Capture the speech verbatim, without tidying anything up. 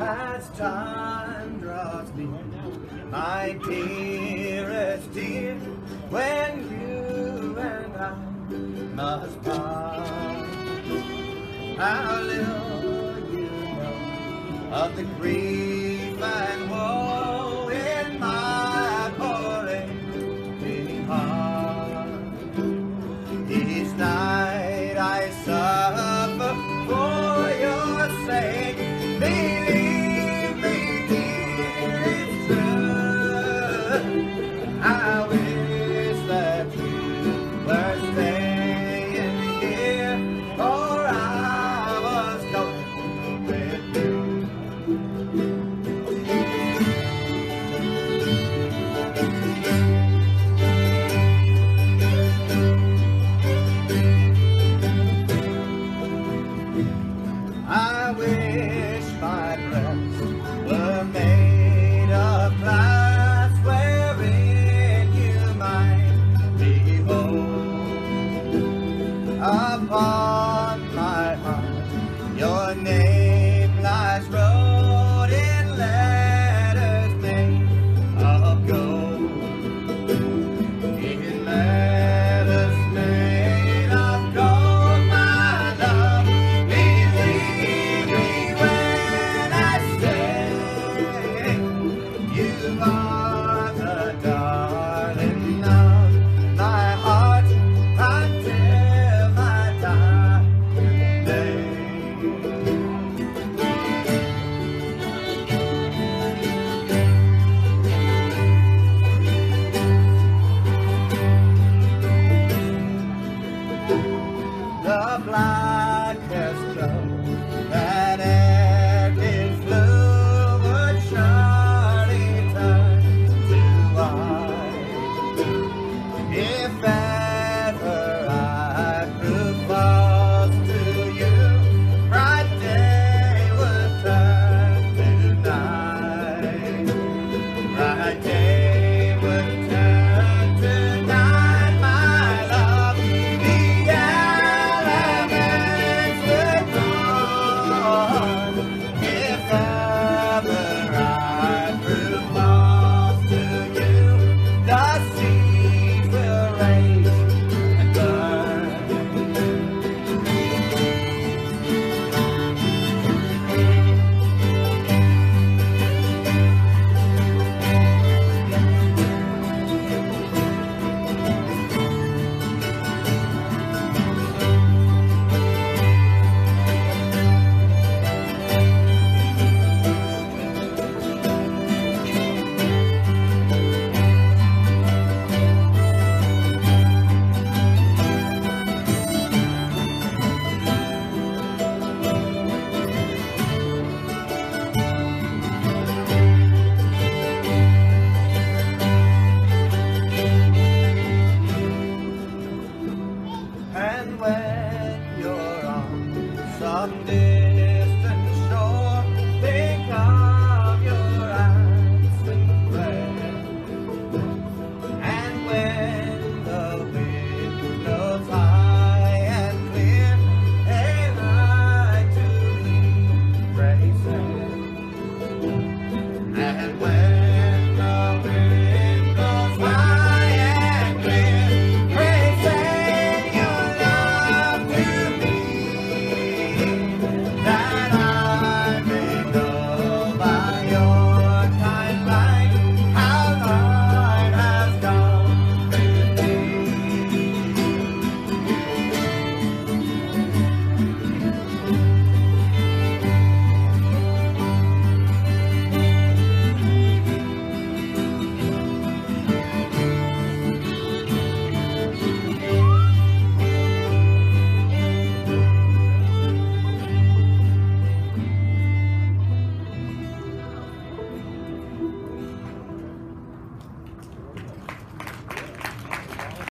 as time draws near, my dearest dear, when you and I must part. How little you know of the grief and woe in my poor aching heart. Each night I suffer for your sake. Believe me, dear, it's true. I wish that you were staying here, or I was going with you. I wish my breasts were made of glass, wherein you might behold upon my heart your name lies wrote in letters made of gold, in letters made of gold, my love. Believe me when I say you are the darling of my heart until my dying day. The blackest crow that e'er did flew would surely turn to white if ever I prove false to you. Bright day would turn to night. Bright day would turn to night, my love. The elements would dawn if ever I prove false to you. The seas will rage and burn. And when you're on some day